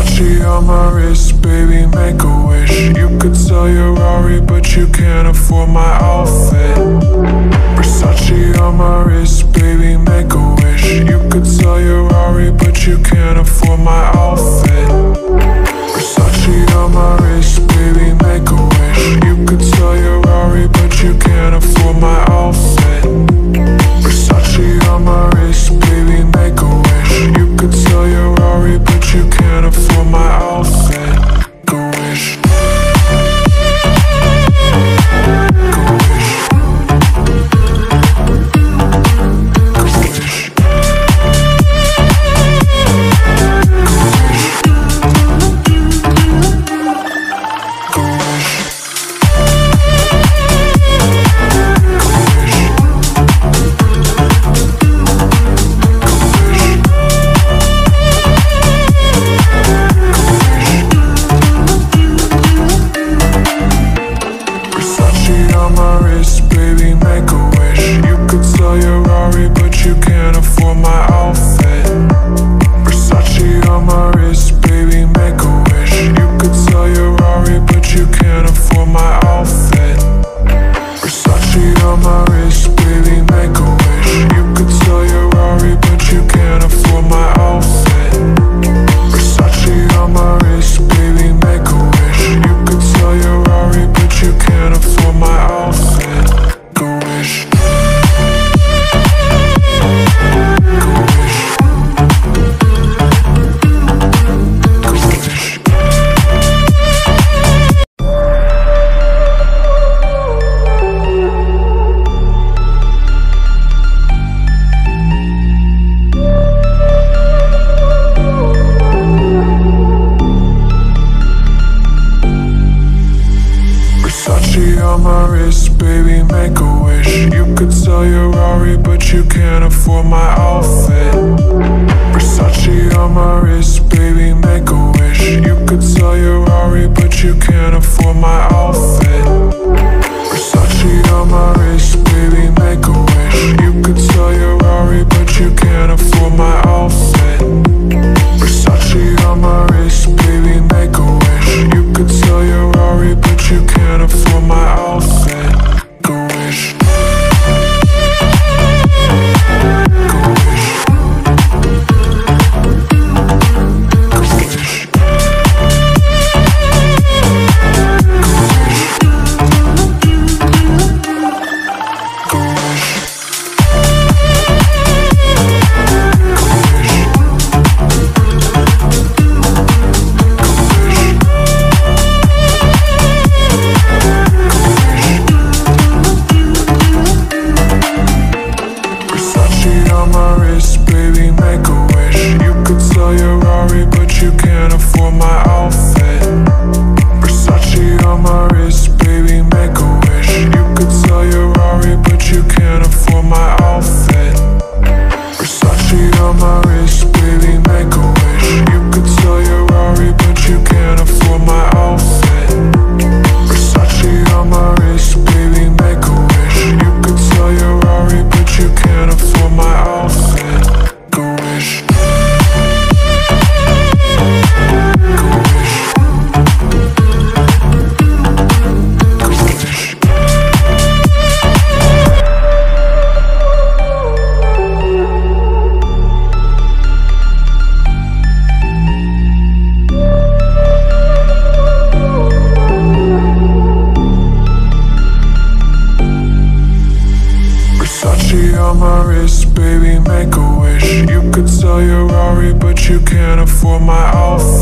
Versace on my wrist, baby, make a wish. You could sell your Rari, but you can't afford my outfit. Versace on my wrist, baby, make a wish. You could sell your Rari, but you can't afford my outfit. Versace on my wrist, baby, make a wish. You could sell your Rari, but you can't afford my outfit. Versace on my wrist, baby, make a wish. You could sell your Rari, but you can't afford my outfit. Go wish. Go wish. Go wish. On my wrist, baby, make a wish. You could sell your Rari, but you can't afford my outfit. Versace on my wrist, baby, make a wish. You could sell your Rari, but you can't afford my outfit. Versace on my wrist, baby, make a wish. You could sell your Rari, but you can't afford my outfit. Versace on my wrist, baby, make a wish. You could sell your Rari, but you can't afford my outfit. Go wish. Go wish. Go wish. On my wrist, baby, make a wish. You could sell your Rari, but you can't afford my outfit.